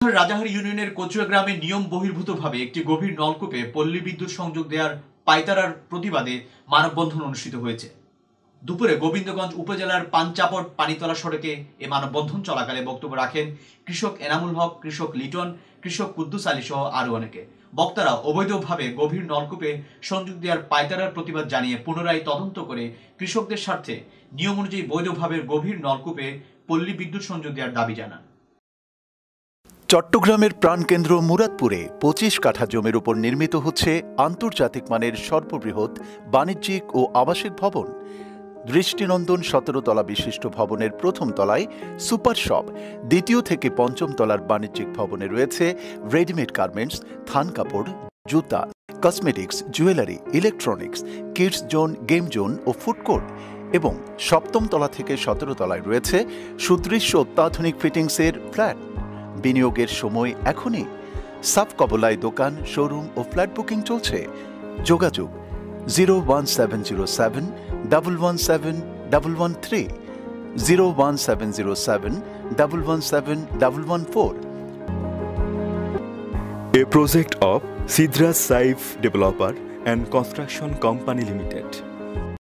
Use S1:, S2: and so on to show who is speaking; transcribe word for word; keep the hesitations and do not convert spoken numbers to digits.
S1: রাজাহার ইউনিয়নের কচুয়া গ্রামে নিয়ম বহির্ভূতভাবে একটি গভীর নলকূপে পল্লী বিদ্যুৎ সংযোগ দেওয়ার পায়তারার প্রতিবাদে মানববন্ধন অনুষ্ঠিত হয়েছে। দুপুরে গোবিন্দগঞ্জ উপজেলার পাঞ্চাপট পানিতলা সড়কে এ মানববন্ধন চলাকালে বক্তব্য রাখেন কৃষক এনামুল হক, কৃষক লিটন, কৃষক কুদ্দুস আলী সহ আরো অনেকে। বক্তারা অবৈধভাবে গভীর নলকূপে সংযোগ দেওয়ার পায়তারার প্রতিবাদ জানিয়ে পুনরায় তদন্ত করে কৃষকদের স্বার্থে নিয়ম অনুযায়ী বৈধভাবে গভীর নলকূপে পল্লী বিদ্যুৎ সংযোগ দেওয়ার দাবি জানান।
S2: চট্টগ্রামের প্রাণকেন্দ্র মুরাদপুরে পঁচিশ কাঠা জমির উপর নির্মিত হচ্ছে আন্তর্জাতিক মানের সর্ববৃহৎ বাণিজ্যিক ও আবাসিক ভবন। দৃষ্টিনন্দন সতেরো তলা বিশিষ্ট ভবনের প্রথম তলায় সুপার শপ, দ্বিতীয় থেকে পঞ্চম তলার বাণিজ্যিক ভবনে রয়েছে রেডিমেড গার্মেন্টস, থান কাপড়, জুতা, cosmetics, jewellery, electronics, kids zone, game zone ও ফুড কোর্ট এবং সপ্তম তলা থেকে সতেরো তলায় রয়েছে সুদৃশ্য অত্যাধুনিক ফিটিংসের ফ্ল্যাট। বিনিয়োগের সময় এখনই। সাব কবলায় দোকান, শোরুম ও ফ্ল্যাট বুকিং চলছে। যোগাযোগ zero one seven zero seven double one seven double one three, zero one seven zero seven double one seven double one four.
S3: A project of Sidra Saif Developer and Construction Company Limited.